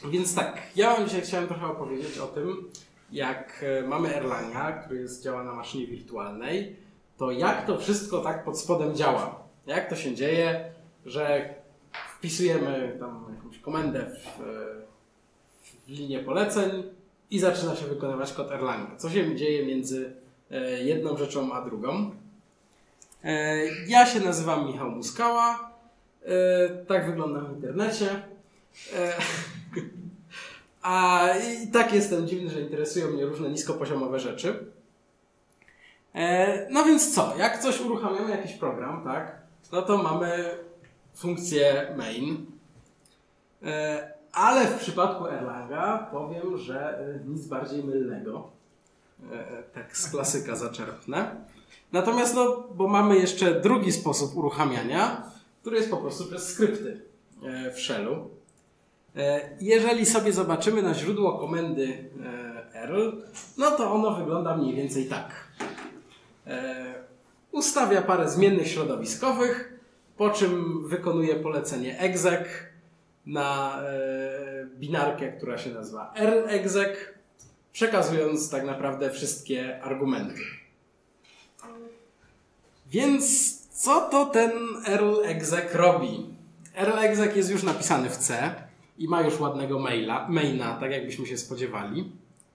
Więc tak, ja wam dzisiaj chciałem trochę opowiedzieć o tym, jak mamy Erlanga, który działa na maszynie wirtualnej, to jak to wszystko tak pod spodem działa. Jak to się dzieje, że wpisujemy tam jakąś komendę w linię poleceń i zaczyna się wykonywać kod Erlanga. Co się dzieje między jedną rzeczą a drugą. Ja się nazywam Michał Muskała. Tak wyglądam w internecie. A i tak jestem dziwny, że interesują mnie różne niskopoziomowe rzeczy. No więc co? Jak coś uruchamiamy, jakiś program, tak? No to mamy funkcję main. Ale w przypadku Erlanga powiem, że nic bardziej mylnego. Tak z klasyka zaczerpnę. Natomiast no, bo mamy jeszcze drugi sposób uruchamiania, który jest po prostu przez skrypty w shellu. Jeżeli sobie zobaczymy na źródło komendy Erl, no to ono wygląda mniej więcej tak. Ustawia parę zmiennych środowiskowych, po czym wykonuje polecenie exec na binarkę, która się nazywa Erlexec, przekazując tak naprawdę wszystkie argumenty. Więc co to ten Erlexec robi? Erlexec jest już napisany w C i ma już ładnego maina, tak jakbyśmy się spodziewali.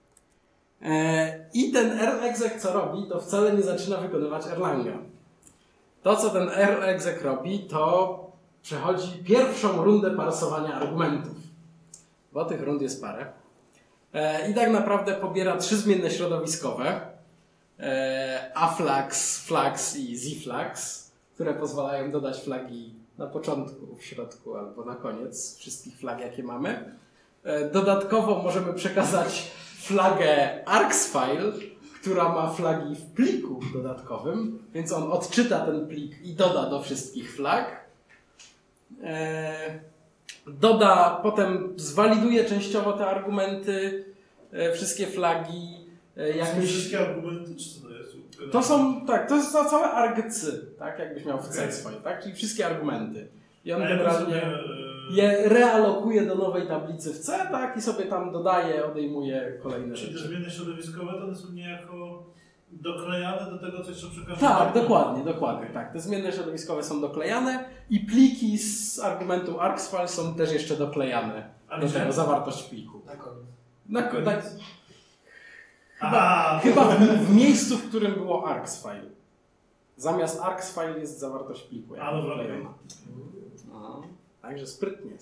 I ten Erlexec co robi, to wcale nie zaczyna wykonywać Erlanga. To co ten Erlexec robi, to przechodzi pierwszą rundę parsowania argumentów. Bo tych rund jest parę. I tak naprawdę pobiera 3 zmienne środowiskowe. Aflags, flags i zflags, które pozwalają dodać flagi na początku, w środku albo na koniec wszystkich flag, jakie mamy. Dodatkowo możemy przekazać flagę argsfile, która ma flagi w pliku dodatkowym, więc on odczyta ten plik i doda do wszystkich flag. Potem zwaliduje częściowo te argumenty, wszystkie flagi. Wszystkie argumenty, czy co to jest? To są, tak, to jest całe argcy, tak, jakbyś miał w C swoje, tak, czyli wszystkie argumenty. I on generalnie je realokuje do nowej tablicy w C, tak, i sobie tam dodaje, odejmuje kolejne rzeczy. Czyli te zmiany środowiskowe, to one są niejako doklejane do tego, co przekazuje? Tak, dokładnie, tak. Te zmienne środowiskowe są doklejane i pliki z argumentu argsfile są też jeszcze doklejane do tego, zawartość pliku. Na koniec? Chyba w miejscu, w którym było argsfile. Zamiast argsfile jest zawartość pliku. Także sprytnie.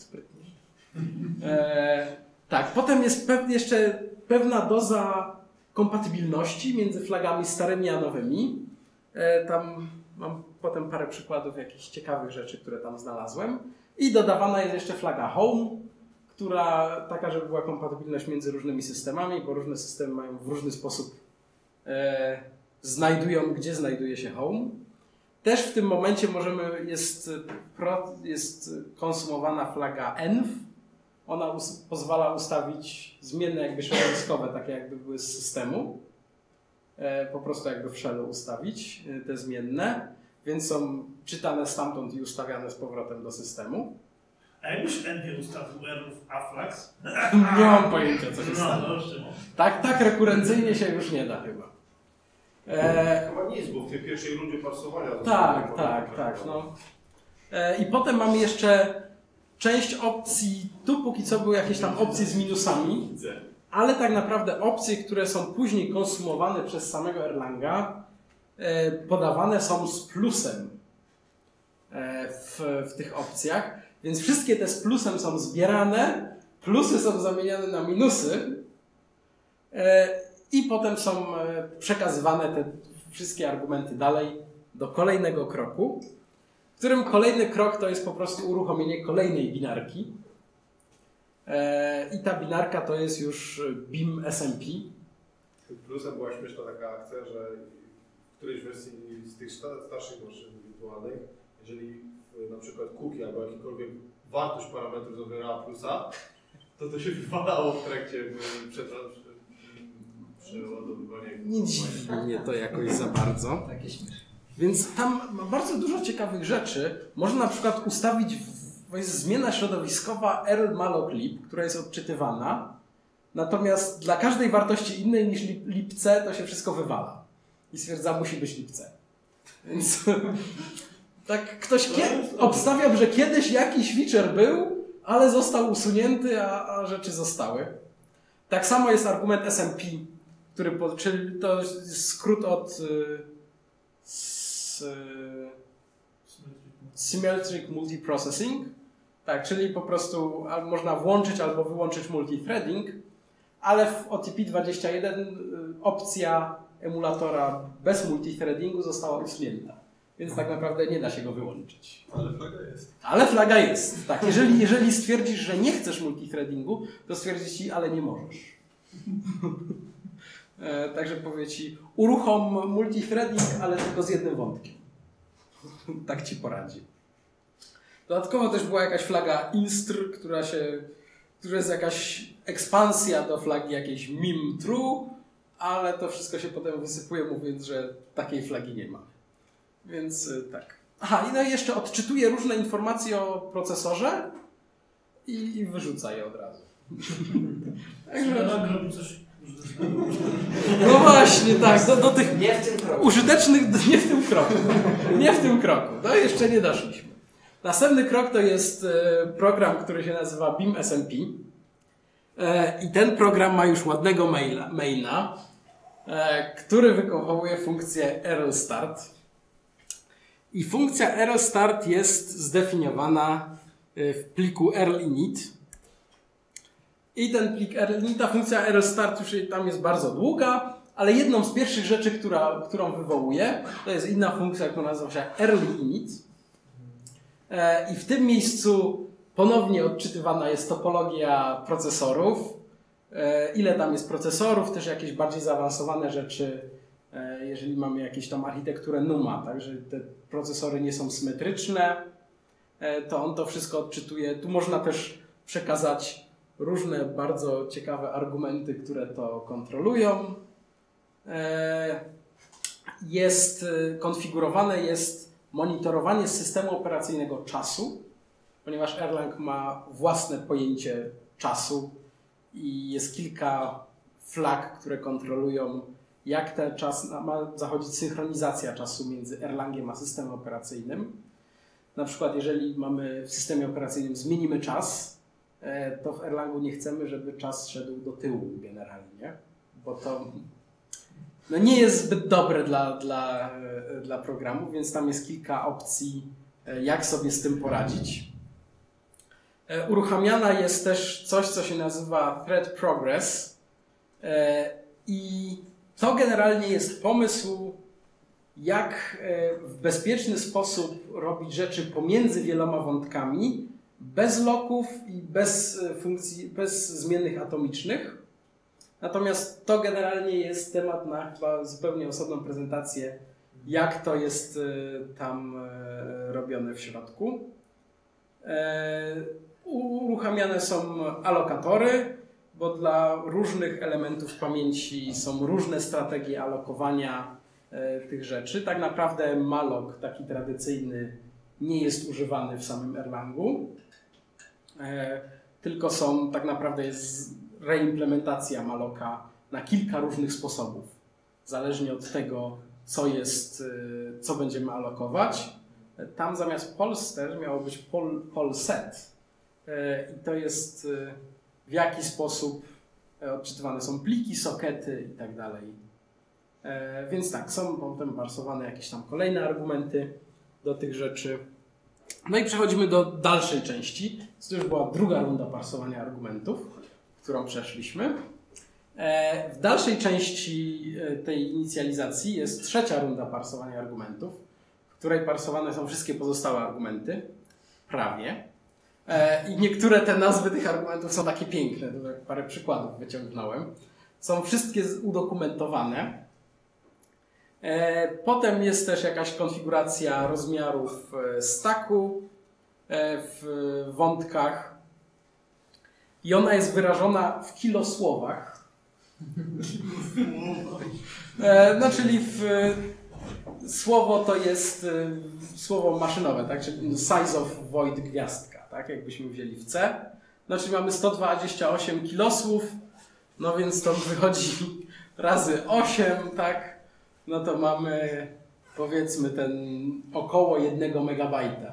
Tak, potem jest jeszcze pewna doza kompatybilności między flagami starymi a nowymi. Tam mam potem parę przykładów jakichś ciekawych rzeczy, które tam znalazłem. I dodawana jest jeszcze flaga home, która taka, żeby była kompatybilność między różnymi systemami, bo różne systemy mają w różny sposób znajdują, gdzie znajduje się home. Też w tym momencie jest konsumowana flaga env. Ona pozwala ustawić zmienne jakby środowiskowe, takie jakby były z systemu. Po prostu jakby w shellu ustawić te zmienne, więc są czytane stamtąd i ustawiane z powrotem do systemu. A jakbyś env ustawił error w aflags? Nie mam pojęcia, co się stanie. Tak rekurencyjnie się już nie da chyba. Chyba nie jest, bo w tej pierwszej rundzie parsowania... Tak. No. I potem mamy jeszcze część opcji, tu póki co były jakieś tam opcje z minusami, ale tak naprawdę opcje, które są później konsumowane przez samego Erlanga, podawane są z plusem w tych opcjach, więc wszystkie te z plusem są zbierane, plusy są zamieniane na minusy i potem są przekazywane te wszystkie argumenty dalej do kolejnego kroku, w którym kolejny krok to jest po prostu uruchomienie kolejnej binarki. I ta binarka to jest już BIM SMP. Plusem była śmieszna taka akcja, że w którejś wersji z tych starszych maszyn wirtualnych, jeżeli na przykład cookie albo jakikolwiek wartość parametru zawierała plusa, to się wywalało w trakcie przeładowywania. Nie dziwi mnie to jakoś za bardzo. Więc tam ma bardzo dużo ciekawych rzeczy. Można na przykład ustawić jest zmiana środowiskowa erl_malloc_lib, która jest odczytywana, natomiast dla każdej wartości innej niż lib_c to się wszystko wywala i stwierdza, musi być lib_c. Więc tak ktoś obstawiam, że kiedyś jakiś feature był, ale został usunięty, a rzeczy zostały. Tak samo jest argument SMP, czyli to jest skrót od Symmetric Multiprocessing. Tak, czyli po prostu można włączyć albo wyłączyć multithreading, ale w OTP21 opcja emulatora bez multithreadingu została usunięta. Więc tak naprawdę nie da się go wyłączyć. Ale flaga jest. Ale flaga jest. Tak, jeżeli stwierdzisz, że nie chcesz multithreadingu, to stwierdzi ci, ale nie możesz. Także powie ci, uruchom multithreading, ale tylko z jednym wątkiem. Tak ci poradzi. Dodatkowo też była jakaś flaga instr, która jest jakaś ekspansja do flagi jakiejś mim true, ale to wszystko się potem wysypuje, mówiąc, że takiej flagi nie ma. Więc tak. Aha, i no i jeszcze odczytuje różne informacje o procesorze i wyrzuca je od razu. Erlang robi coś użytecznego. No właśnie, tak, do tych Nie w tym kroku. użytecznych, nie w tym kroku. Nie w tym kroku. No jeszcze nie doszliśmy. Następny krok to jest program, który się nazywa Beam SMP. I ten program ma już ładnego maina, który wywołuje funkcję erl_start. I funkcja erl_start jest zdefiniowana w pliku erl_init. I ten plik ta funkcja erl_start już tam jest bardzo długa, ale jedną z pierwszych rzeczy, którą wywołuje, to jest inna funkcja, która nazywa się early_init. I w tym miejscu ponownie odczytywana jest topologia procesorów. Ile tam jest procesorów, też jakieś bardziej zaawansowane rzeczy, jeżeli mamy jakąś tam architekturę NUMA, tak, że te procesory nie są symetryczne, to on to wszystko odczytuje. Tu można też przekazać różne bardzo ciekawe argumenty, które to kontrolują. Konfigurowane jest monitorowanie systemu operacyjnego czasu, ponieważ Erlang ma własne pojęcie czasu i jest kilka flag, które kontrolują, jak ten czas ma zachodzić synchronizacja czasu między Erlangiem a systemem operacyjnym. Na przykład jeżeli mamy w systemie operacyjnym zmienimy czas, to w Erlangu nie chcemy, żeby czas szedł do tyłu generalnie, bo to nie jest zbyt dobre dla programu, więc tam jest kilka opcji, jak sobie z tym poradzić. Uruchamiana jest też coś, co się nazywa thread progress i to generalnie jest pomysł, jak w bezpieczny sposób robić rzeczy pomiędzy wieloma wątkami, bez loków i bez funkcji, bez zmiennych atomicznych. Natomiast to generalnie jest temat na chyba zupełnie osobną prezentację, jak to jest tam robione w środku. Uruchamiane są alokatory, bo dla różnych elementów pamięci są różne strategie alokowania tych rzeczy. Tak naprawdę malloc, taki tradycyjny, nie jest używany w samym Erlangu, tylko tak naprawdę jest reimplementacja malloca na kilka różnych sposobów, zależnie od tego, co będziemy alokować. Tam zamiast polster miało być polset i to jest w jaki sposób odczytywane są pliki, sokety i tak dalej. Więc tak, są potem parsowane jakieś tam kolejne argumenty do tych rzeczy. No i przechodzimy do dalszej części. To już była druga runda parsowania argumentów, którą przeszliśmy. W dalszej części tej inicjalizacji jest trzecia runda parsowania argumentów, w której parsowane są wszystkie pozostałe argumenty. Prawie. I niektóre te nazwy tych argumentów są takie piękne. Tutaj parę przykładów wyciągnąłem. Są wszystkie udokumentowane. Potem jest też jakaś konfiguracja rozmiarów stacku w wątkach i ona jest wyrażona w kilosłowach. No czyli słowo to jest słowo maszynowe, tak? Czyli size of void gwiazdka. tak? Jakbyśmy wzięli w C. Znaczy mamy 128 kilosłów, no więc to wychodzi razy 8, tak? No to mamy powiedzmy ten około 1 megabajta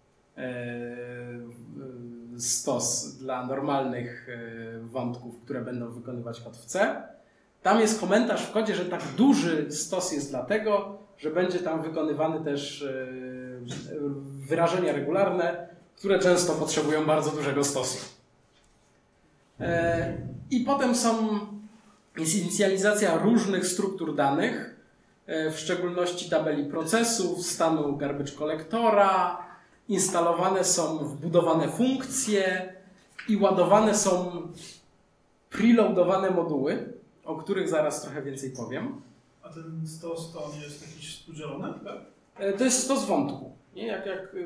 stos dla normalnych wątków, które będą wykonywać kod w C. Tam jest komentarz w kodzie, że tak duży stos jest dlatego, że będzie tam wykonywany też wyrażenia regularne, które często potrzebują bardzo dużego stosu. I potem jest inicjalizacja różnych struktur danych, w szczególności tabeli procesów, stanu garbage collectora, instalowane są wbudowane funkcje i ładowane są preloadowane moduły, o których zaraz trochę więcej powiem. A ten stos to on jest jakiś współdzielony, tak? To jest stos wątku. Nie? Jak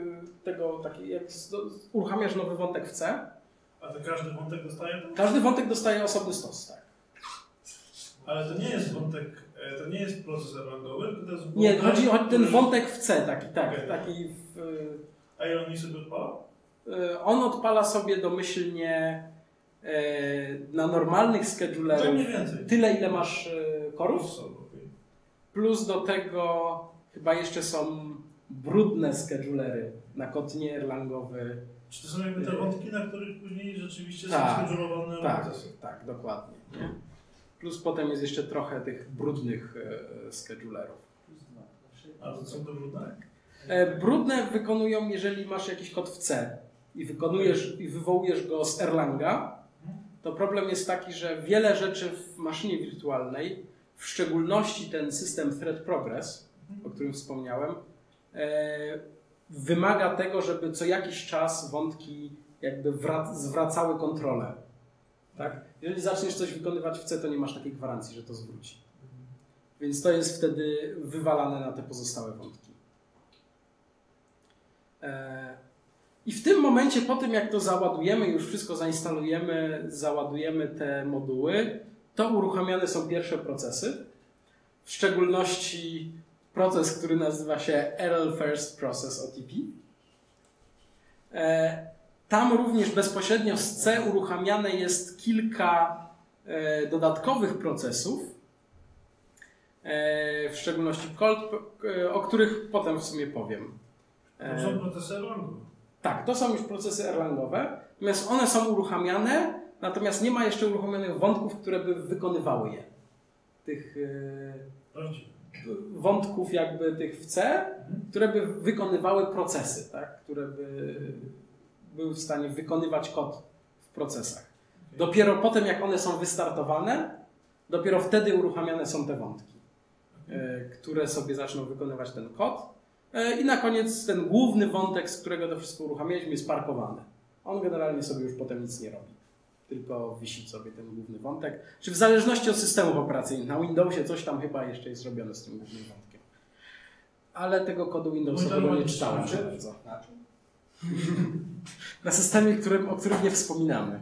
uruchamiasz nowy wątek w C. A to każdy wątek dostaje to? Każdy wątek dostaje osobny stos, tak. Ale to nie jest wątek, to nie jest proces erlangowy, tylko to jest wątek... Nie, chodzi o ten wątek w C, taki, tak. Okay. Taki A ile on nie sobie odpala? On odpala sobie domyślnie na normalnych schedulerów tyle, ile masz korów. Plus do tego chyba jeszcze są brudne schedulery na kod nie-erlangowy. Czy to są jakby te wątki, na których później rzeczywiście są schedulowane procesy? Tak, dokładnie. Nie? Plus potem jest jeszcze trochę tych brudnych schedulerów. A to są to brudne? Brudne wykonują, jeżeli masz jakiś kod w C i wywołujesz go z Erlanga, to problem jest taki, że wiele rzeczy w maszynie wirtualnej, w szczególności ten system thread progress, o którym wspomniałem, wymaga tego, żeby co jakiś czas wątki jakby zwracały kontrolę. Tak? Jeżeli zaczniesz coś wykonywać w C, to nie masz takiej gwarancji, że to zwróci. Więc to jest wtedy wywalane na te pozostałe wątki. I w tym momencie, po tym jak to załadujemy, już wszystko zainstalujemy, załadujemy te moduły, to uruchamiane są pierwsze procesy. W szczególności proces, który nazywa się Erl First Process OTP. Tam również bezpośrednio z C uruchamiane jest kilka dodatkowych procesów, w szczególności cold, o których potem w sumie powiem. To są procesy Erlangowe. Tak, to są już procesy erlangowe, natomiast one są uruchamiane, natomiast nie ma jeszcze uruchomionych wątków, które by wykonywały je. Tych wątków jakby tych w C, które by wykonywały procesy, tak? Które by były w stanie wykonywać kod w procesach. Dopiero potem, jak one są wystartowane, dopiero wtedy uruchamiane są te wątki, które sobie zaczną wykonywać ten kod. I na koniec ten główny wątek, z którego to wszystko uruchamialiśmy, jest parkowany. On generalnie sobie już potem nic nie robi. Tylko wisi sobie ten główny wątek. Czy w zależności od systemów operacyjnych. Na Windowsie coś tam chyba jeszcze jest robione z tym głównym wątkiem. Ale tego kodu Windowsowego nie czytałem za bardzo. Na systemie, o którym nie wspominamy.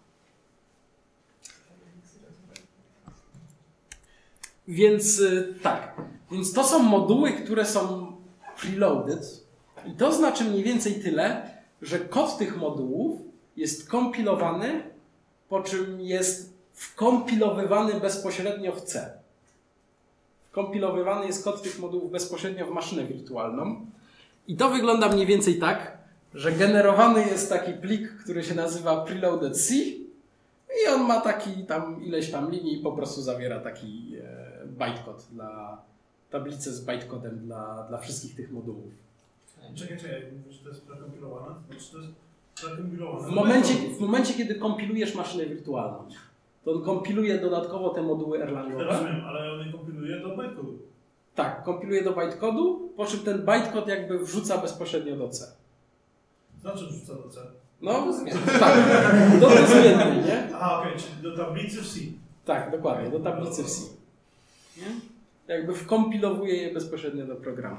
Więc tak. Więc to są moduły, które są preloaded. I to znaczy mniej więcej tyle, że kod tych modułów jest kompilowany, po czym jest wkompilowywany bezpośrednio w C. Wkompilowywany jest kod tych modułów bezpośrednio w maszynę wirtualną. I to wygląda mniej więcej tak, że generowany jest taki plik, który się nazywa preloaded C i on ma taki tam ileś tam linii i po prostu zawiera taki bytecode dla tablicy z bytecodem dla wszystkich tych modułów. Czekaj, mówisz, że to jest prekompilowane? Znaczy to jest prekompilowane? W momencie, kiedy kompilujesz maszynę wirtualną, to on kompiluje dodatkowo te moduły erlangowe. Rozumiem, ale on je kompiluje do bytecodu. Tak, kompiluje do bytecodu, po czym ten bytecode jakby wrzuca bezpośrednio do C. Znaczy wrzuca do C? No, tak, do zmiennej, nie? Aha, okej, czyli do tablicy w C. Tak, dokładnie, do tablicy w C. Nie? Jakby wkompilowuje je bezpośrednio do programu.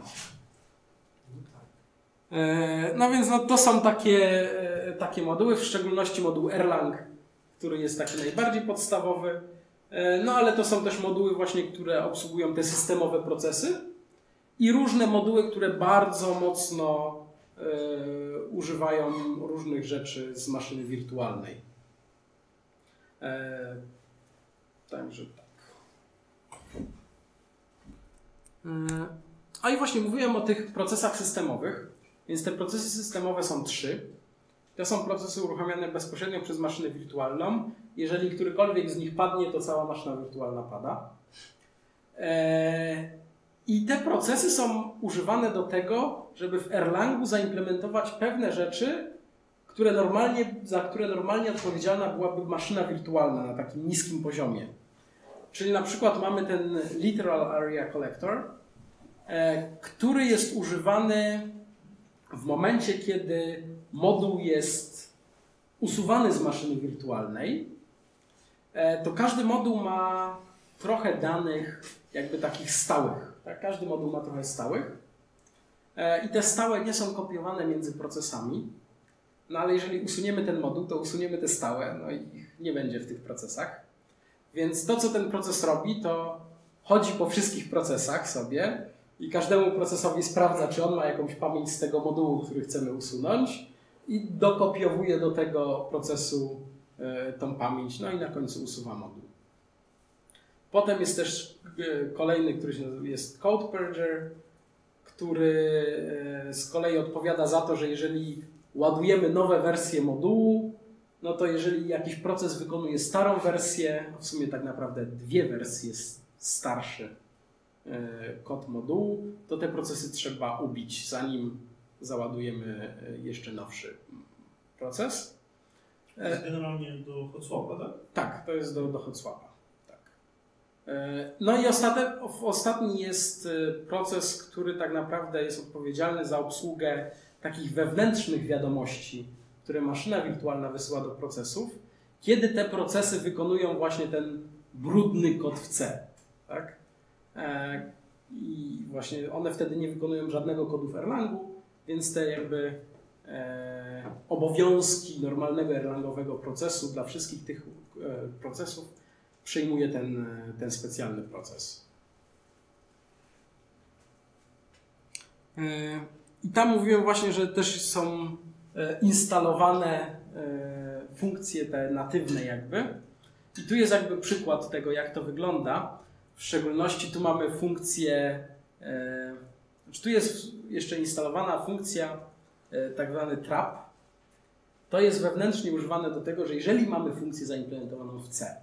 No więc to są takie moduły, w szczególności moduł Erlang, który jest taki najbardziej podstawowy. No ale to są też moduły właśnie, które obsługują te systemowe procesy i różne moduły, które bardzo mocno używają różnych rzeczy z maszyny wirtualnej. Także tak. A i właśnie mówiłem o tych procesach systemowych, więc te procesy systemowe są 3. To są procesy uruchamiane bezpośrednio przez maszynę wirtualną. Jeżeli którykolwiek z nich padnie, to cała maszyna wirtualna pada. I te procesy są używane do tego, żeby w Erlangu zaimplementować pewne rzeczy, za które normalnie odpowiedzialna byłaby maszyna wirtualna na takim niskim poziomie. Czyli na przykład mamy ten Literal Area Collector, który jest używany w momencie, kiedy moduł jest usuwany z maszyny wirtualnej. To każdy moduł ma trochę danych jakby takich stałych. Tak? Każdy moduł ma trochę stałych. I te stałe nie są kopiowane między procesami. No ale jeżeli usuniemy ten moduł, to usuniemy te stałe, no i ich nie będzie w tych procesach. Więc to, co ten proces robi, to chodzi po wszystkich procesach sobie i każdemu procesowi sprawdza, czy on ma jakąś pamięć z tego modułu, który chcemy usunąć i dokopiowuje do tego procesu tą pamięć, no i na końcu usuwa moduł. Potem jest też kolejny, który się nazywa, jest Code Purger, który z kolei odpowiada za to, że jeżeli ładujemy nowe wersje modułu, no to jeżeli jakiś proces wykonuje starą wersję, w sumie tak naprawdę 2 wersje starszy kod modułu, to te procesy trzeba ubić, zanim załadujemy jeszcze nowszy proces. To jest generalnie do hot swapa, tak? Tak, to jest do hot swapa. Tak. No i ostatni jest proces, który tak naprawdę jest odpowiedzialny za obsługę takich wewnętrznych wiadomości, które maszyna wirtualna wysyła do procesów, kiedy te procesy wykonują właśnie ten brudny kod w C. Tak? I właśnie one wtedy nie wykonują żadnego kodu w Erlangu, więc te jakby obowiązki normalnego erlangowego procesu dla wszystkich tych procesów przyjmuje ten specjalny proces. I tam mówiłem właśnie, że też są instalowane funkcje te natywne jakby. I tu jest jakby przykład tego, jak to wygląda. W szczególności tu mamy funkcję, tu jest jeszcze instalowana funkcja tak zwany trap. To jest wewnętrznie używane do tego, że jeżeli mamy funkcję zaimplementowaną w C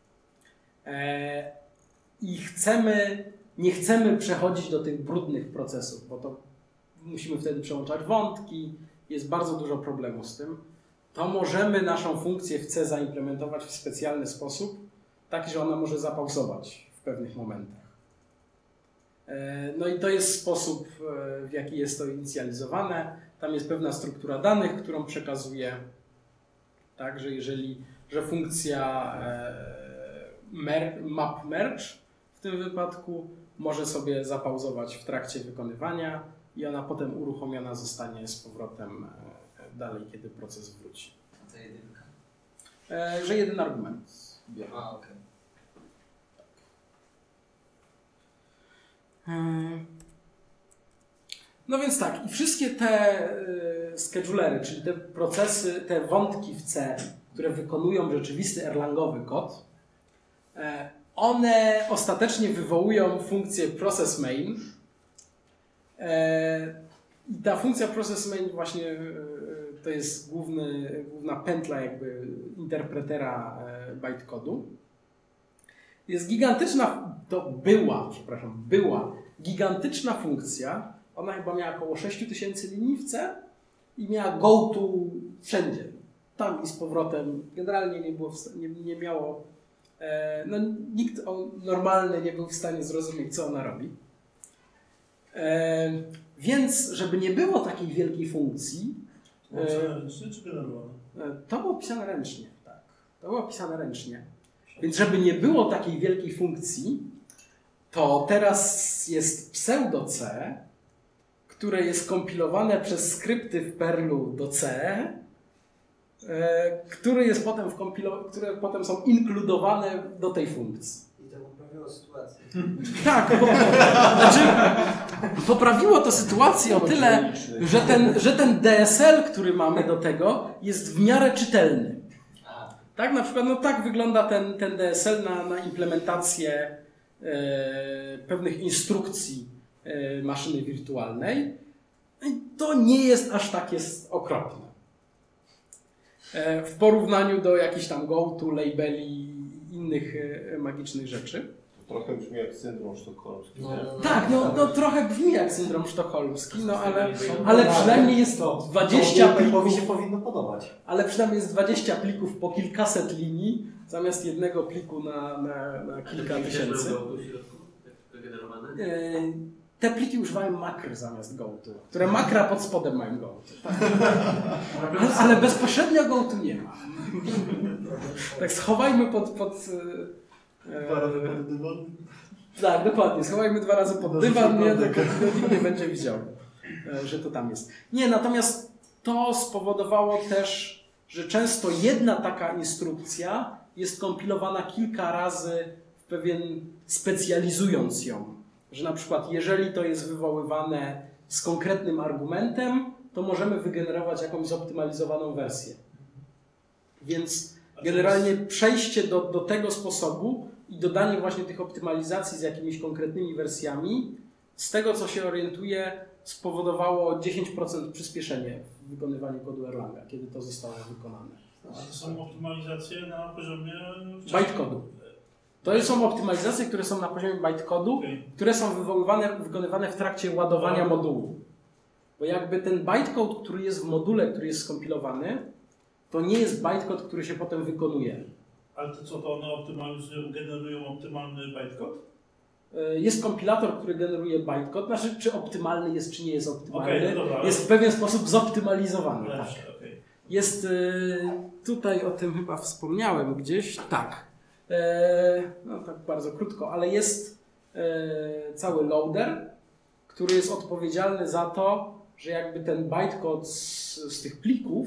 i nie chcemy przechodzić do tych brudnych procesów, bo to musimy wtedy przełączać wątki, jest bardzo dużo problemów z tym, to możemy naszą funkcję w C zaimplementować w specjalny sposób, taki, że ona może zapauzować w pewnych momentach. No i to jest sposób, w jaki jest to inicjalizowane. Tam jest pewna struktura danych, którą przekazuje, tak, że funkcja map merge w tym wypadku może sobie zapauzować w trakcie wykonywania i ona potem uruchomiona zostanie z powrotem dalej, kiedy proces wróci. A to jedynka? Że jeden argument biorę. A, okej. No więc tak, i wszystkie te schedulery, czyli te procesy, te wątki w C, które wykonują rzeczywisty erlangowy kod, one ostatecznie wywołują funkcję process main. I ta funkcja process main właśnie to jest główna pętla jakby interpretera bytecodu. Jest gigantyczna, była gigantyczna funkcja. Ona chyba miała około 6000 linii w C i miała go to wszędzie. Tam i z powrotem. Generalnie nie miało, no nikt normalny nie był w stanie zrozumieć, co ona robi. Więc, żeby nie było takiej wielkiej funkcji... To było pisane ręcznie czy generowane? To było pisane ręcznie, tak. To było pisane ręcznie. Więc żeby nie było takiej wielkiej funkcji, to teraz jest pseudo-C, które jest kompilowane przez skrypty w Perlu do C, które potem są inkludowane do tej funkcji. I to poprawiło sytuację. Tak, bo, znaczy, poprawiło to sytuację o tyle, że ten DSL, który mamy do tego, jest w miarę czytelny. Tak, na przykład, no tak wygląda ten DSL na implementację pewnych instrukcji maszyny wirtualnej. I to nie jest aż tak okropne. W porównaniu do jakichś tam go-to, labeli i innych magicznych rzeczy. To trochę brzmi jak syndrom sztokholmski. Tak, no trochę brzmi jak syndrom sztokholmski, no ale przynajmniej jest 20 plików. się powinno podobać. Ale przynajmniej jest 20 plików po kilkaset linii, zamiast jednego pliku na kilka tysięcy. Te pliki używają makr zamiast goto, które makra pod spodem mają goto. Tak. Ale bezpośrednio goto nie ma. Tak, schowajmy pod Dwa razy pod dywan. Tak, dokładnie. Schowajmy 2 razy pod dywan, nikt nie będzie widział, że to tam jest. Nie, natomiast to spowodowało też, że często jedna taka instrukcja jest kompilowana kilka razy w pewien, specjalizując ją. Że na przykład jeżeli to jest wywoływane z konkretnym argumentem, to możemy wygenerować jakąś zoptymalizowaną wersję. Więc generalnie przejście do tego sposobu i dodanie właśnie tych optymalizacji z jakimiś konkretnymi wersjami, z tego co się orientuję, spowodowało 10% przyspieszenie w wykonywaniu kodu Erlanga, kiedy to zostało wykonane. A to są optymalizacje na poziomie bytecodu. To są optymalizacje, które są na poziomie bytecodu, które są wykonywane w trakcie ładowania modułu. Bo jakby ten bytecode, który jest w module, który jest skompilowany, to nie jest bytecode, który się potem wykonuje. Ale to co, to one optymalizują, generują optymalny bytecode? Jest kompilator, który generuje bytecode. Znaczy, czy optymalny jest, czy nie jest optymalny. No dobra, jest w pewien sposób zoptymalizowany. Lepsze, tak. okay. Jest, tutaj o tym chyba wspomniałem gdzieś. Tak. No tak bardzo krótko, ale jest cały loader, który jest odpowiedzialny za to, że jakby ten bytecode z tych plików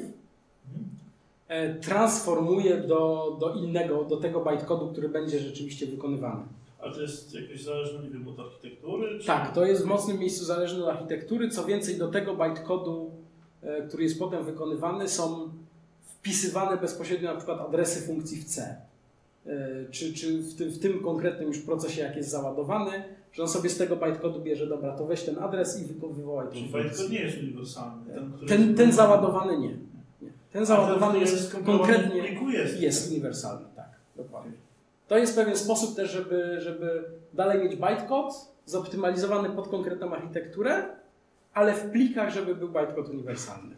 transformuje do tego bytecodu, który będzie rzeczywiście wykonywany. A to jest jakieś zależne, nie wiem, od architektury? Czy... Tak, to jest w mocnym miejscu zależne od architektury. Co więcej, do tego bytecodu, który jest potem wykonywany, są wpisywane bezpośrednio na przykład adresy funkcji w C. Czy w tym konkretnym już procesie, jak jest załadowany, że on sobie z tego bytecodu bierze, dobra, to weź ten adres i wywołaj ten funkcję. Bytecode nie jest uniwersalny. Ten załadowany nie. Ten załadowany jest konkretnie jest uniwersalny, tak, dokładnie. To jest pewien sposób też, żeby dalej mieć bytecode zoptymalizowany pod konkretną architekturę, ale w plikach, żeby był bytecode uniwersalny.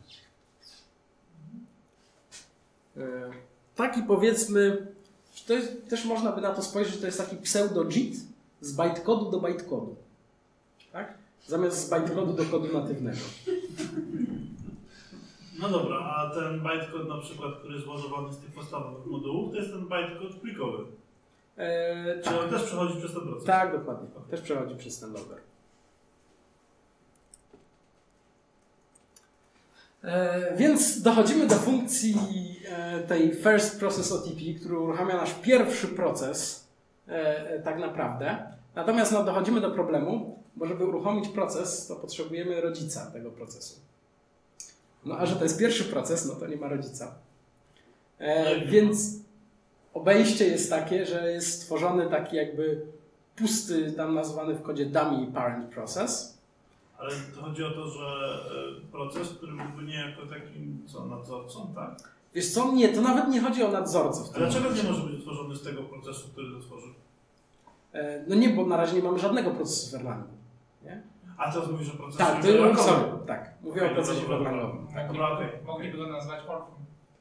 Taki powiedzmy, to jest, też można by na to spojrzeć, to jest taki pseudo-JIT z bytecodu do bytecodu. Tak? Zamiast z bytecodu do kodu natywnego. No dobra, a ten bytecode na przykład, który jest zładowany z tych podstawowych modułów, to jest ten bytecode plikowy. Czy on też przechodzi przez ten proces? Tak, dokładnie. Też przechodzi przez ten loader. Więc dochodzimy do funkcji tej first process OTP, który uruchamia nasz pierwszy proces tak naprawdę. Natomiast dochodzimy do problemu, bo żeby uruchomić proces, to potrzebujemy rodzica tego procesu. No a że to jest pierwszy proces, no to nie ma rodzica. Więc obejście jest takie, że jest stworzony taki jakby pusty, tam nazwany w kodzie dummy parent process. Ale to chodzi o to, że proces, który byłby niejako takim nadzorcą, tak? Wiesz co, nie, to nawet nie chodzi o nadzorcę. A dlaczego nie może być utworzony z tego procesu, który to tworzy? No nie, bo na razie nie mamy żadnego procesu w Erlangu. Nie? A teraz mówisz o procesie tak, Erlangowym. Tak, mówię o procesie Erlangowym. Mogliby go nazwać orphan.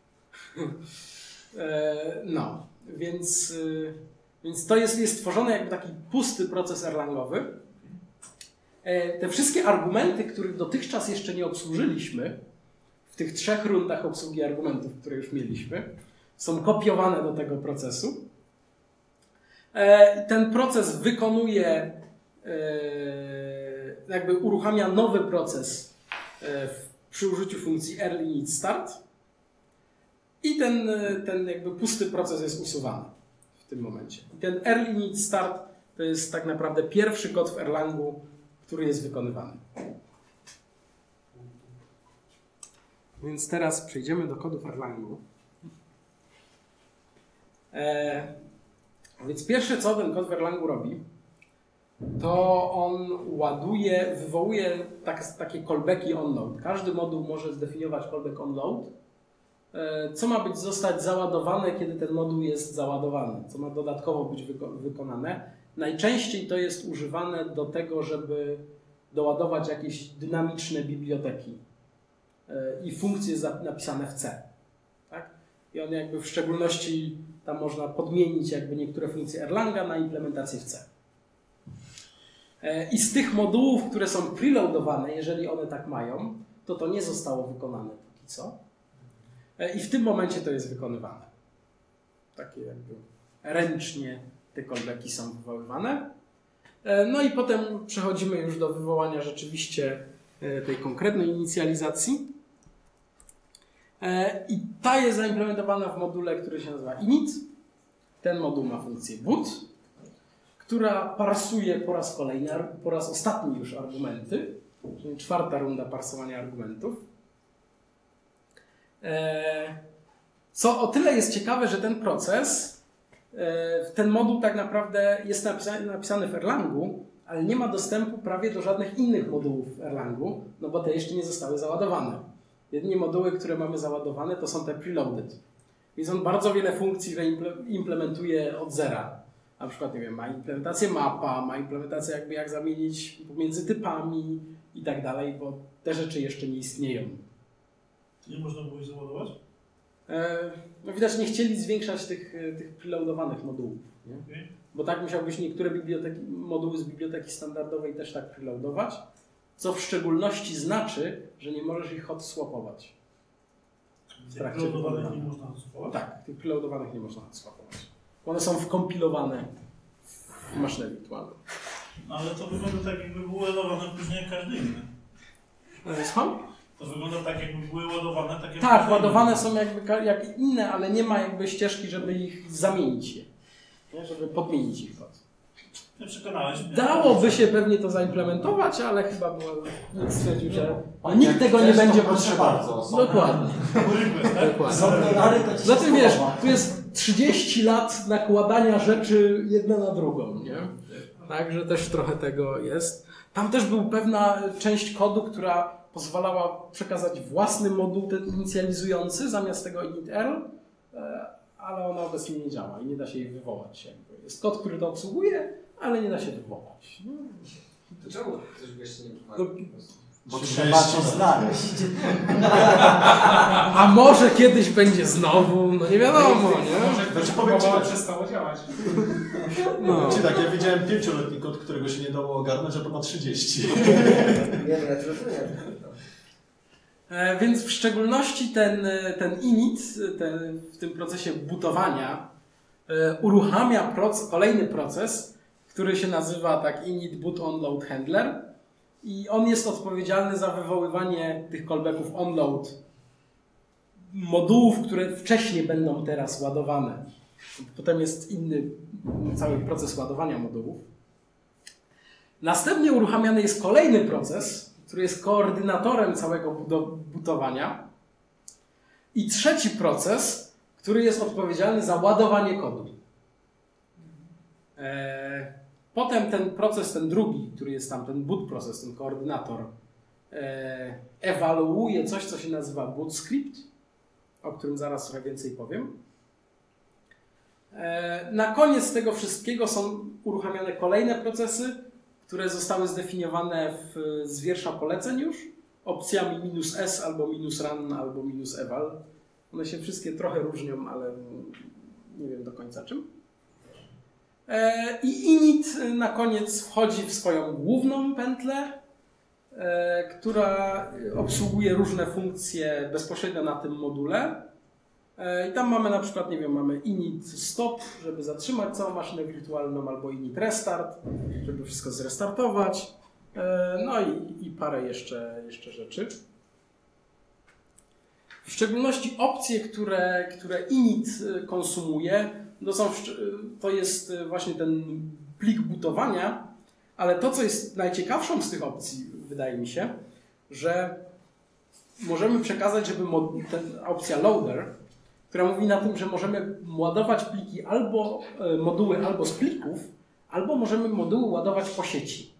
No, więc to jest stworzony jakby taki pusty proces Erlangowy. Te wszystkie argumenty, których dotychczas jeszcze nie obsłużyliśmy, w tych 3 rundach obsługi argumentów, które już mieliśmy, są kopiowane do tego procesu. Ten proces wykonuje, jakby uruchamia nowy proces przy użyciu funkcji Erlang.start i ten jakby pusty proces jest usuwany w tym momencie. I ten Erlang.start to jest tak naprawdę pierwszy kod w Erlangu, który jest wykonywany. Więc teraz przejdziemy do kodu w Erlangu. Więc pierwsze, co ten kod w Erlangu robi, to on wywołuje takie callbacki onload. Każdy moduł może zdefiniować callback onload, co ma zostać załadowane, kiedy ten moduł jest załadowany, co ma dodatkowo być wykonane. Najczęściej to jest używane do tego, żeby doładować jakieś dynamiczne biblioteki i funkcje napisane w C. Tak? I on jakby w szczególności tam można podmienić jakby niektóre funkcje Erlanga na implementację w C. I z tych modułów, które są preloadowane, jeżeli one tak mają, to nie zostało wykonane póki co. I w tym momencie to jest wykonywane. Takie jakby ręcznie te callbacki są wywoływane. No i potem przechodzimy już do wywołania rzeczywiście tej konkretnej inicjalizacji. I ta jest zaimplementowana w module, który się nazywa init. Ten moduł ma funkcję boot, która parsuje po raz ostatni już argumenty, czyli 4. runda parsowania argumentów. Co o tyle jest ciekawe, że ten proces, ten moduł tak naprawdę jest napisany w Erlangu, ale nie ma dostępu prawie do żadnych innych modułów w Erlangu, no bo te jeszcze nie zostały załadowane. Jedynie moduły, które mamy załadowane, to są te preloaded. Więc on bardzo wiele funkcji implementuje od zera. Na przykład, nie wiem, ma implementację mapa, ma implementację jakby jak zamienić pomiędzy typami i tak dalej, bo te rzeczy jeszcze nie istnieją. Nie można było ich załadować? No widać, nie chcieli zwiększać tych preloadowanych modułów. Nie? Okay. Bo tak musiałbyś niektóre moduły z biblioteki standardowej też tak preloadować, co w szczególności znaczy, że nie możesz ich hot swapować. Tych preloadowanych nie można hot swapować? Tak, tych preloadowanych nie można hot swapować. One są wkompilowane w maszynę wirtualną. Ale to wygląda tak, jakby były ładowane później jak każdy inny. Słucham? To wygląda tak, jakby były ładowane tak jak tak, ładowane są jak inne, ale nie ma jakby ścieżki, żeby ich zamienić je. Nie? Żeby podmienić ich kod. Nie przekonałeś mnie. Dałoby się pewnie to zaimplementować, ale chyba nikt stwierdził, że nikt tego nie będzie potrzebował. Dokładnie. Zatem wiesz, tu jest 30 lat nakładania rzeczy jedna na drugą, nie? Także też trochę tego jest. Tam też był pewna część kodu, która pozwalała przekazać własny moduł ten inicjalizujący zamiast tego init.erl, ale ona obecnie nie działa i nie da się jej wywołać. Jakby. Jest kod, który to obsługuje, ale nie da się wywołać. No. To czemu ktoś jeszcze nie prowadzi? Bo trzeba to znaleźć. A może kiedyś będzie znowu, no nie wiadomo, nie? Może ktoś próbował, przestało działać. No. Tak, ja widziałem 5-letni kod, którego się nie dało ogarnąć, a to ma 30. Nie, ja to rozumiem. Więc w szczególności ten init w tym procesie bootowania uruchamia kolejny proces, który się nazywa tak init boot onload handler i on jest odpowiedzialny za wywoływanie tych callbacków onload modułów, które wcześniej będą teraz ładowane. Potem jest inny cały proces ładowania modułów. Następnie uruchamiany jest kolejny proces, który jest koordynatorem całego bootowania. I trzeci proces, który jest odpowiedzialny za ładowanie kodu. Potem ten proces, ten drugi, który jest tam, ten boot proces, ten koordynator, ewaluuje coś, co się nazywa boot script, o którym zaraz trochę więcej powiem. Na koniec tego wszystkiego są uruchamiane kolejne procesy, które zostały zdefiniowane z wiersza poleceń już, opcjami -s albo -run albo -eval. One się wszystkie trochę różnią, ale nie wiem do końca czym. I init na koniec wchodzi w swoją główną pętlę, która obsługuje różne funkcje bezpośrednio na tym module. I tam mamy na przykład, nie wiem, mamy init stop, żeby zatrzymać całą maszynę wirtualną, albo init restart, żeby wszystko zrestartować. No i parę jeszcze rzeczy. W szczególności opcje, które init konsumuje, to jest właśnie ten plik bootowania, Ale to, co jest najciekawszą z tych opcji, wydaje mi się, że możemy przekazać, żeby ta opcja loader, która mówi na tym, że możemy ładować pliki albo moduły albo z plików, albo możemy moduły ładować po sieci.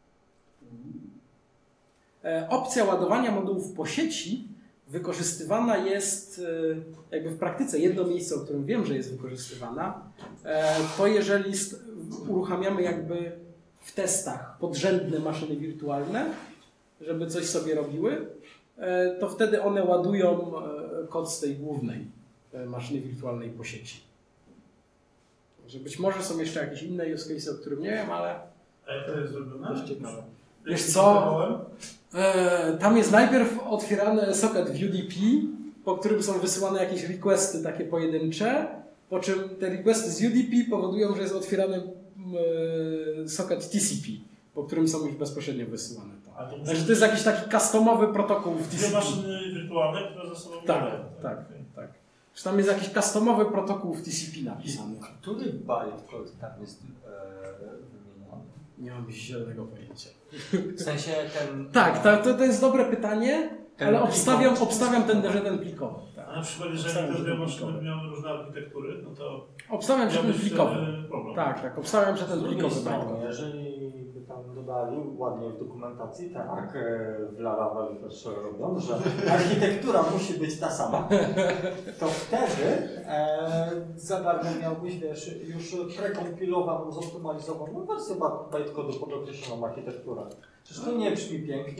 Opcja ładowania modułów po sieci wykorzystywana jest jakby w praktyce. Jedno miejsce, o którym wiem, że jest wykorzystywana, to jeżeli uruchamiamy jakby w testach podrzędne maszyny wirtualne, żeby coś sobie robiły, to wtedy one ładują kod z tej głównej maszyny wirtualnej po sieci. Że być może są jeszcze jakieś inne use cases, o którym nie wiem, ale A jak to jest zrobione? dość ciekawe. Wiesz co? Tam jest najpierw otwierany socket w UDP, po którym są wysyłane jakieś requesty takie pojedyncze, po czym te requesty z UDP powodują, że jest otwierany socket TCP, po którym są już bezpośrednio wysyłane. Także to jest jakiś taki customowy protokół w TCP. Dwie maszyny wirtualne, które ze sobą gadają. Tak. Że tam jest jakiś customowy protokół w TCP napisany. Który bytecode tam jest wymieniony? Nie mam zielonego pojęcia. W sensie ten... Tak, to jest dobre pytanie, ale obstawiam że ten plikowy. Tak. A na przykład, jeżeli te dwie maszyny miały różne architektury, no to... Obstawiam, że ten plikowy. Problem. Tak, obstawiam, że ten plikowy bytecode. Jeżeli by tam dodali ładnie w dokumentacji, tak, w Laravel też robią, że architektura musi być ta sama, to wtedy za darmo miałbyś, wiesz, już prekompilowaną, zoptymalizowaną wersję bytecodu pod określoną architekturę. Czyż to nie brzmi pięknie?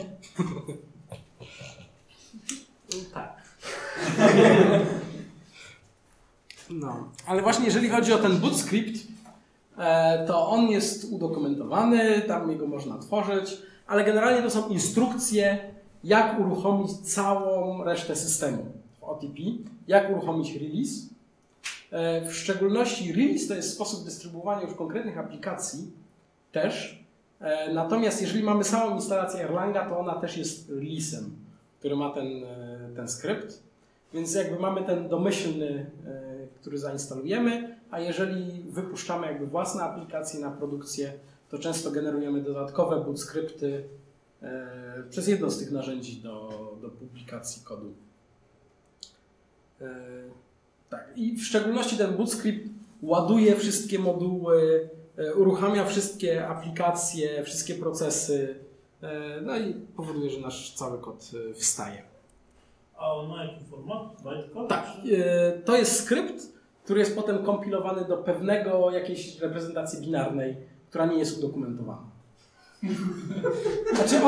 Tak. No, ale właśnie jeżeli chodzi o ten bootskript, to on jest udokumentowany, tam jego można tworzyć, ale generalnie to są instrukcje, jak uruchomić całą resztę systemu w OTP, jak uruchomić release. W szczególności release to jest sposób dystrybuowania już konkretnych aplikacji też, natomiast jeżeli mamy samą instalację Erlanga, to ona też jest release'em, który ma ten skrypt, więc jakby mamy ten domyślny, który zainstalujemy, a jeżeli wypuszczamy jakby własne aplikacje na produkcję, to często generujemy dodatkowe bootskrypty przez jedno z tych narzędzi do publikacji kodu. Tak, i w szczególności ten bootskript ładuje wszystkie moduły, uruchamia wszystkie aplikacje, wszystkie procesy, no i powoduje, że nasz cały kod wstaje. A on ma jaki format? Bytecode? Tak, to jest skrypt, który jest potem kompilowany do pewnego jakiejś reprezentacji binarnej, która nie jest udokumentowana. Znaczy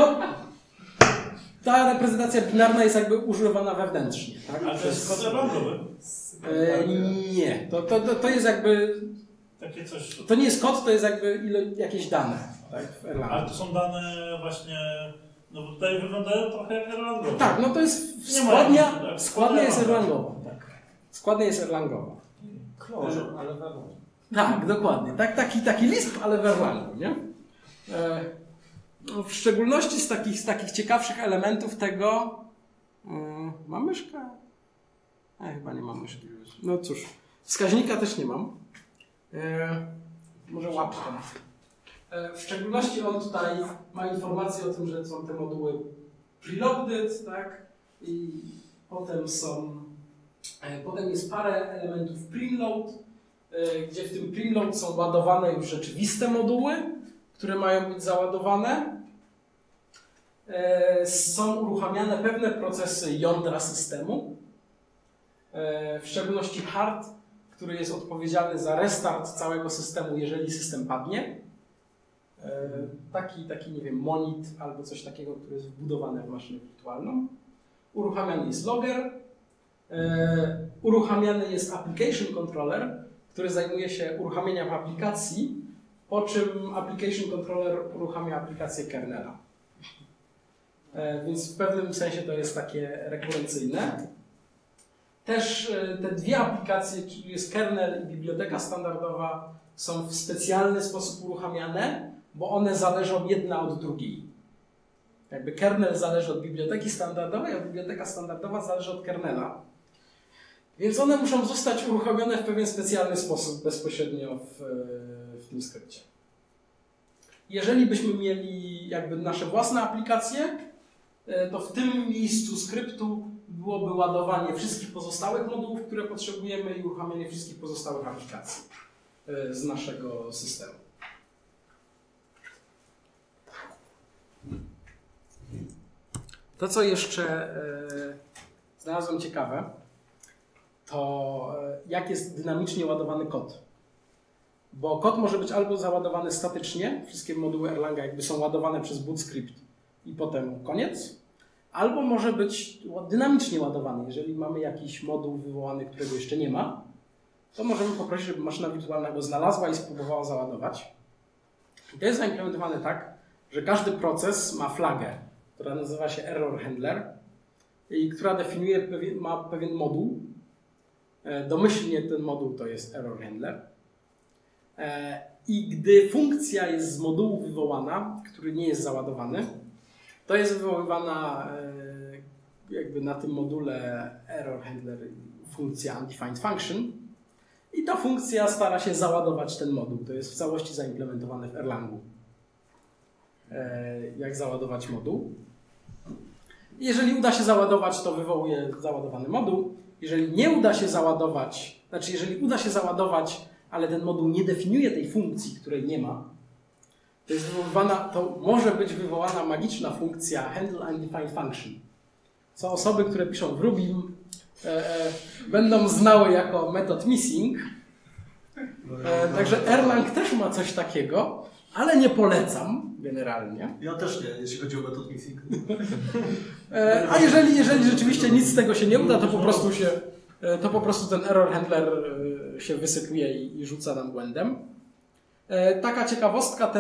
ta reprezentacja binarna jest jakby używana wewnętrznie. Tak? Ale to jest kod erlangowy? Nie, to jest jakby... Takie coś... To nie jest kod, to jest jakby jakieś dane. Tak, w Erlangu. Ale to są dane właśnie... No bo tutaj wyglądają trochę jak erlangowe. Tak, no to jest składnia jest erlangowa. Tak. Składnia jest erlangowa. Closure, ale w Erlangu. Tak, dokładnie. Taki Lisp, ale w Erlangu, nie? W szczególności z takich ciekawszych elementów tego... Mam myszkę? Chyba nie mam myszki. No cóż, wskaźnika też nie mam. Może łapkę. W szczególności on tutaj ma informację o tym, że są te moduły preloaded, tak? I potem jest parę elementów preload, gdzie w tym preload są ładowane już rzeczywiste moduły, które mają być załadowane. Są uruchamiane pewne procesy jądra systemu, w szczególności hard, który jest odpowiedzialny za restart całego systemu, jeżeli system padnie. Taki, nie wiem, monit albo coś takiego, które jest wbudowane w maszynę wirtualną. Uruchamiany jest logger. Uruchamiany jest application controller, który zajmuje się uruchamianiem aplikacji, po czym application controller uruchamia aplikację kernela. Więc w pewnym sensie to jest takie rekurencyjne. Też te dwie aplikacje, czyli jest kernel i biblioteka standardowa, są w specjalny sposób uruchamiane, bo one zależą jedna od drugiej. Jakby kernel zależy od biblioteki standardowej, a biblioteka standardowa zależy od kernela. Więc one muszą zostać uruchomione w pewien specjalny sposób bezpośrednio w tym skrypcie. jeżeli byśmy mieli jakby nasze własne aplikacje, to w tym miejscu skryptu byłoby ładowanie wszystkich pozostałych modułów, które potrzebujemy i uruchamianie wszystkich pozostałych aplikacji z naszego systemu. To, co jeszcze znalazłem ciekawe, to jak jest dynamicznie ładowany kod. Bo kod może być albo załadowany statycznie, wszystkie moduły Erlanga jakby są ładowane przez bootskript i potem koniec, albo może być dynamicznie ładowany. Jeżeli mamy jakiś moduł wywołany, którego jeszcze nie ma, to możemy poprosić, żeby maszyna wirtualna go znalazła i spróbowała załadować. I to jest zaimplementowane tak, że każdy proces ma flagę, która nazywa się error handler i która definiuje, ma pewien moduł. Domyślnie ten moduł to jest error handler. I gdy funkcja jest z modułu wywołana, który nie jest załadowany, to jest wywoływana jakby na tym module error handler funkcja undefined function i ta funkcja stara się załadować ten moduł. To jest w całości zaimplementowane w Erlangu. Jak załadować moduł. Jeżeli uda się załadować, to wywołuje załadowany moduł. Jeżeli nie uda się załadować, znaczy jeżeli uda się załadować, ale ten moduł nie definiuje tej funkcji, której nie ma, to może być wywołana magiczna funkcja handle undefined function, co osoby, które piszą w Rubim, będą znały jako method missing. Także Erlang też ma coś takiego, ale nie polecam generalnie. Ja też nie, jeśli chodzi o method missing. A jeżeli rzeczywiście nic z tego się nie uda, to po prostu ten error handler się wysypuje i rzuca nam błędem. Taka ciekawostka,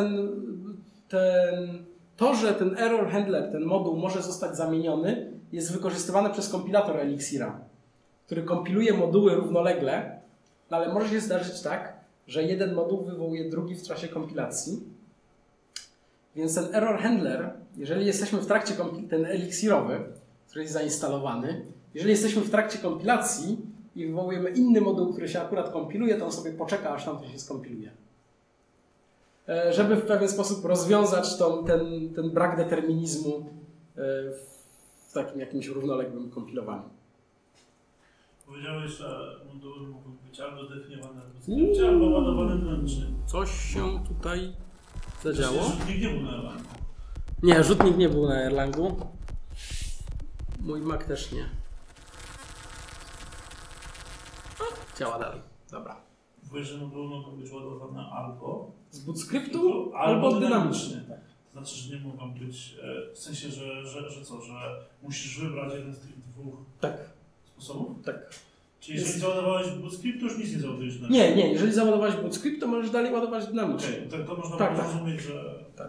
to, że ten error handler, ten moduł może zostać zamieniony, jest wykorzystywane przez kompilator Elixira, który kompiluje moduły równolegle, no ale może się zdarzyć tak, że jeden moduł wywołuje drugi w czasie kompilacji. Więc ten error handler, jeżeli jesteśmy w trakcie ten eliksirowy, który jest zainstalowany, jeżeli jesteśmy w trakcie kompilacji i wywołujemy inny moduł, który się akurat kompiluje, to on sobie poczeka, aż tamten się skompiluje. Żeby w pewien sposób rozwiązać ten brak determinizmu w takim jakimś równoległym kompilowaniu. Powiedziałeś, że moduły mogą być albo zdefiniowane w skrypcie, albo ładowane dynamicznie. Coś się tutaj zadziało. Rzutnik nie był na Erlangu. Nie, rzutnik nie był na Erlangu. Mój Mac też nie. Działa dalej. Dobra. Mówisz, że moduły mogą być ładowane albo z bootskryptu, albo dynamicznie. Tak. To znaczy, że nie mogą być, w sensie, że musisz wybrać jeden z tych dwóch sposobów? Tak. Czyli jeżeli załadowałeś bootskript, to już nic nie załadujesz na Nie. Jeżeli załadowałeś bootskript, to możesz dalej ładować dynamicznie. Okay, to można rozumieć, że... Tak.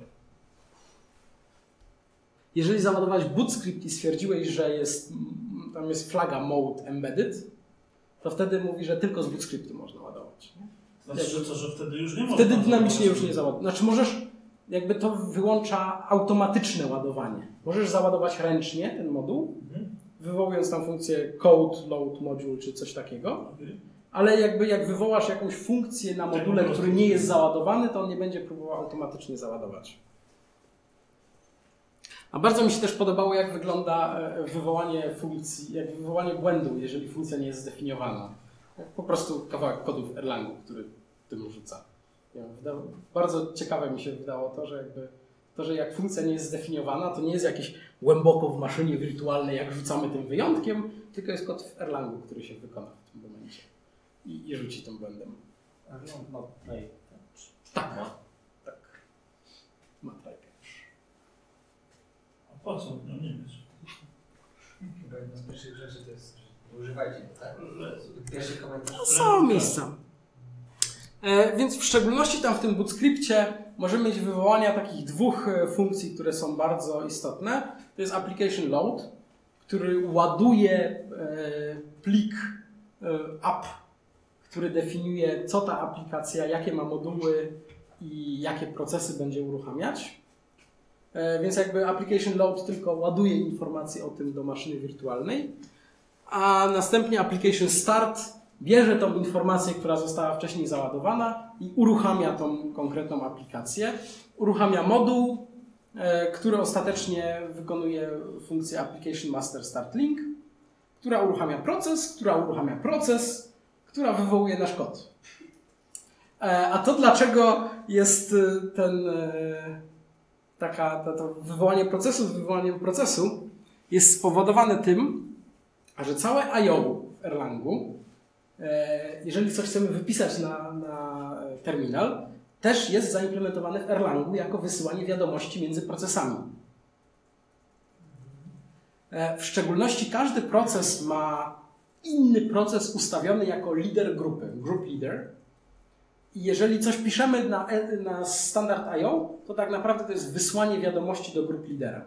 Jeżeli załadowałeś bootskript i stwierdziłeś, że tam jest flaga mode embedded, to wtedy mówi, że tylko z bootskryptu można ładować. Nie? Znaczy, że wtedy już nie można. Wtedy dynamicznie już nie załadować. Znaczy możesz, jakby to wyłącza automatyczne ładowanie. Możesz załadować ręcznie ten moduł, wywołując tam funkcję code, load module czy coś takiego, ale jak wywołasz jakąś funkcję na module, który nie jest załadowany, to on nie będzie próbował automatycznie załadować. A bardzo mi się też podobało, jak wygląda wywołanie funkcji, jak wywołanie błędu, jeżeli funkcja nie jest zdefiniowana. Po prostu kawałek kodu w Erlangu, który tym rzuca. Bardzo ciekawe mi się wydało to, że jak funkcja nie jest zdefiniowana, to nie jest jakieś głęboko w maszynie wirtualnej, jak rzucamy tym wyjątkiem, tylko jest kod w Erlangu, który się wykona w tym momencie i rzuci tym błędem. Erlang ma try catch. Tak. Ma try catch. A po co? No nie wiesz. Chyba jedna z pierwszych rzeczy to jest, że używajcie, tak? Pierwszy komentarz. Są miejsca. Więc w szczególności tam w tym bootskrypcie możemy mieć wywołania takich dwóch funkcji, które są bardzo istotne. To jest application load, który ładuje plik app, który definiuje, co ta aplikacja, jakie ma moduły i jakie procesy będzie uruchamiać. Więc jakby application load tylko ładuje informacje o tym do maszyny wirtualnej, a następnie application.start bierze tą informację, która została wcześniej załadowana i uruchamia tą konkretną aplikację. uruchamia moduł, który ostatecznie wykonuje funkcję Application.start link, która uruchamia proces, która wywołuje nasz kod. A to dlaczego jest to wywołanie procesu z wywołaniem procesu jest spowodowane tym, że całe I/O w Erlangu, jeżeli coś chcemy wypisać na terminal, też jest zaimplementowane w Erlangu jako wysyłanie wiadomości między procesami. W szczególności każdy proces ma inny proces ustawiony jako lider grupy, group leader. I jeżeli coś piszemy na standard I/O, to tak naprawdę to jest wysłanie wiadomości do group lidera.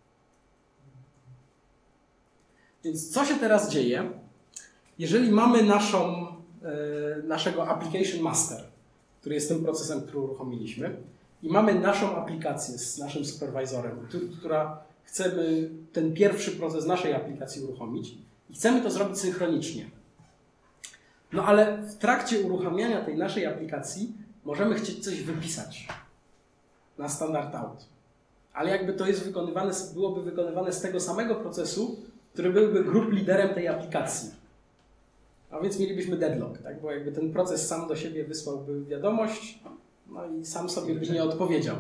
Więc co się teraz dzieje? Jeżeli mamy naszego application master, który jest tym procesem, który uruchomiliśmy, i mamy naszą aplikację z naszym supervisorem, która chcemy ten pierwszy proces naszej aplikacji uruchomić i chcemy to zrobić synchronicznie. No ale w trakcie uruchamiania tej naszej aplikacji możemy chcieć coś wypisać na standard out. Ale jakby to jest byłoby wykonywane z tego samego procesu, który byłby group liderem tej aplikacji. A więc mielibyśmy deadlock, tak? Bo jakby ten proces sam do siebie wysłałby wiadomość, no i sam sobie by nie odpowiedział.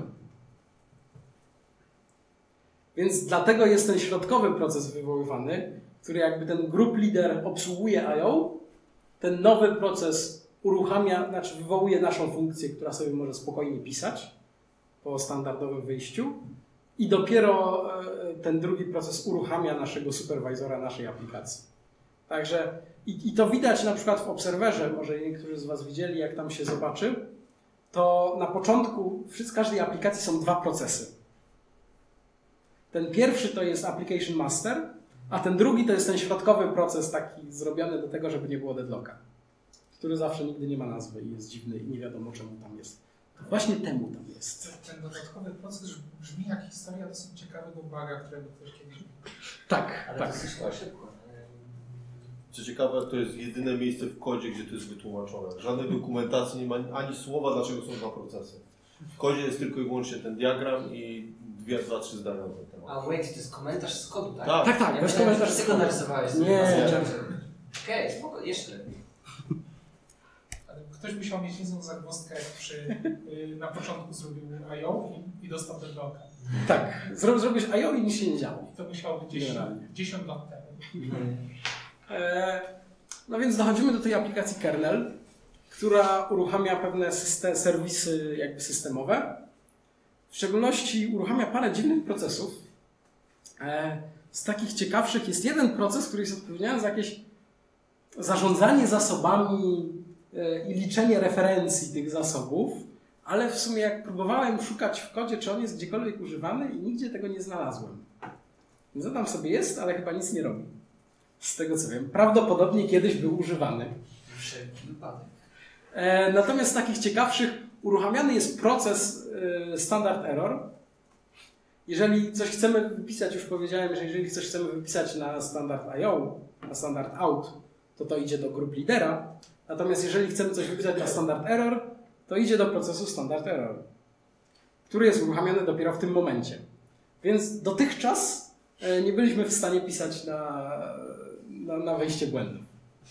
Więc dlatego jest ten środkowy proces wywoływany, który jakby ten group leader obsługuje I/O, ten nowy proces wywołuje naszą funkcję, która sobie może spokojnie pisać po standardowym wyjściu i dopiero ten drugi proces uruchamia naszego supervisora naszej aplikacji. Także i to widać na przykład w Obserwerze, może niektórzy z Was widzieli, jak tam się zobaczy, to na początku w każdej aplikacji są dwa procesy. Ten pierwszy to jest Application Master, a ten drugi to jest ten środkowy proces taki zrobiony do tego, żeby nie było deadlocka, który zawsze nigdy nie ma nazwy i jest dziwny i nie wiadomo czemu tam jest. To właśnie temu tam jest. Ten dodatkowy proces brzmi jak historia dosyć ciekawego buga, którego ktoś kiedyś... Tak, ale tak. To jest to szybko. Co ciekawe, to jest jedyne miejsce w kodzie, gdzie to jest wytłumaczone. W żadnej dokumentacji nie ma ani słowa, dlaczego są dwa procesy. W kodzie jest tylko i wyłącznie ten diagram i 2-3 zdania na ten temat. A wait, to jest komentarz z kodu, tak? Tak. Tak, to jest komentarz z Ty kodu. go narysowałeś. Nie. Okej, spoko, jeszcze lepiej. Ale ktoś musiał mieć niezłą zagwozdkę, jak na początku zrobił I/O i dostał ten bloka. Tak, zrobisz I/O i nic się nie działo. I to musiało być 10 lat temu. No więc dochodzimy do tej aplikacji kernel, która uruchamia pewne serwisy jakby systemowe. W szczególności uruchamia parę dziwnych procesów. Z takich ciekawszych jest jeden proces, który jest odpowiedzialny za jakieś zarządzanie zasobami i liczenie referencji tych zasobów, ale w sumie jak próbowałem szukać w kodzie, czy on jest gdziekolwiek używany i nigdzie tego nie znalazłem. Więc on tam sobie jest, ale chyba nic nie robi. Z tego co wiem. Prawdopodobnie kiedyś był używany. Wszelki wypadek. Natomiast z takich ciekawszych uruchamiany jest proces standard error. Jeżeli coś chcemy wypisać, już powiedziałem, że jeżeli coś chcemy wypisać na standard IO, na standard out, to idzie do group lidera. Natomiast jeżeli chcemy coś wypisać na standard error, to idzie do procesu standard error, który jest uruchamiany dopiero w tym momencie. Więc dotychczas nie byliśmy w stanie pisać na wejście błędów.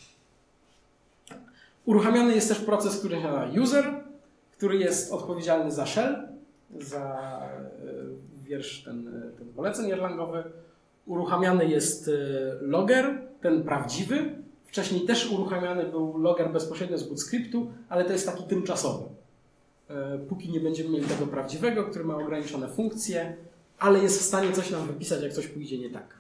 Uruchamiany jest też proces, który się nazywa user, który jest odpowiedzialny za shell, za wiersz ten poleceń erlangowy. Uruchamiany jest logger, ten prawdziwy. Wcześniej też uruchamiany był logger bezpośrednio z bootskryptu, ale to jest taki tymczasowy. Póki nie będziemy mieli tego prawdziwego, który ma ograniczone funkcje, ale jest w stanie coś nam wypisać, jak coś pójdzie nie tak.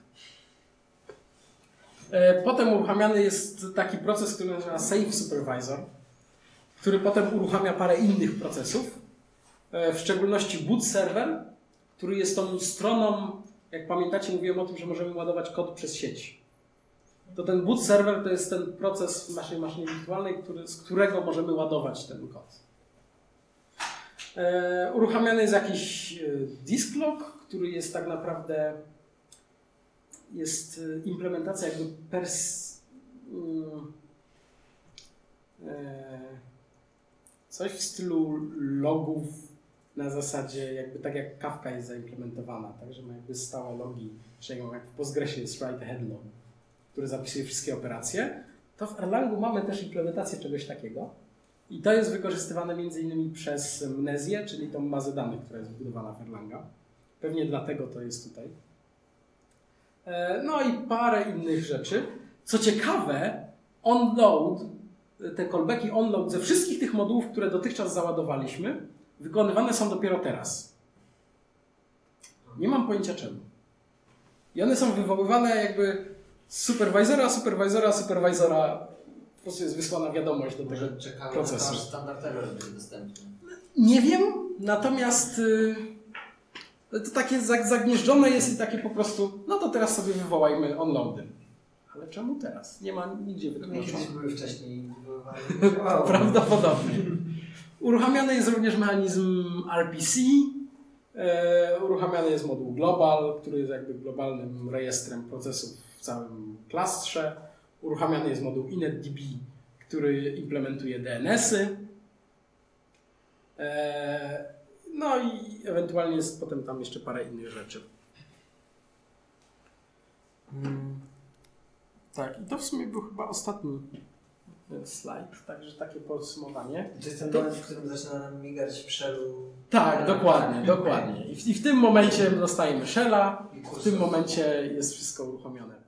Potem uruchamiany jest taki proces, który nazywa Save Supervisor, który potem uruchamia parę innych procesów, w szczególności boot server, który jest tą stroną, jak pamiętacie, mówiłem o tym, że możemy ładować kod przez sieć. To ten boot server to jest ten proces w naszej maszynie wirtualnej, z którego możemy ładować ten kod. Uruchamiany jest jakiś disk log, który jest tak naprawdę implementacja jakby coś w stylu logów na zasadzie jakby tak jak Kafka jest zaimplementowana, tak, że ma jakby stałe logi, czyli jak w Postgresie jest write ahead log, który zapisuje wszystkie operacje, to w Erlangu mamy też implementację czegoś takiego i to jest wykorzystywane między innymi przez Mnezję, czyli tą bazę danych, która jest wbudowana w Erlanga. Pewnie dlatego to jest tutaj. No i parę innych rzeczy. Co ciekawe, onload, te callbacki onload ze wszystkich tych modułów, które dotychczas załadowaliśmy, wykonywane są dopiero teraz. Nie mam pojęcia czemu. I one są wywoływane jakby z superwizora, po prostu jest wysłana wiadomość do tego procesu. Może standardowo będzie dostępny. Nie wiem, natomiast to takie zagnieżdżone jest i takie po prostu, no to teraz sobie wywołajmy onloady. Ale czemu teraz? Nie ma nigdzie wytłumaczone. Kiedyś były wcześniej wywoływane. Prawdopodobnie. Uruchamiany jest również mechanizm RPC. Uruchamiany jest moduł Global, który jest jakby globalnym rejestrem procesów w całym klastrze. Uruchamiany jest moduł InetDB, który implementuje DNS-y. No i ewentualnie jest potem tam jeszcze parę innych rzeczy. Tak, i to w sumie był chyba ostatni slajd, także takie podsumowanie. To jest ten moment, w którym zaczyna nam migać shell. Tak, dokładnie. I w tym momencie dostajemy shella, w tym momencie jest wszystko uruchomione.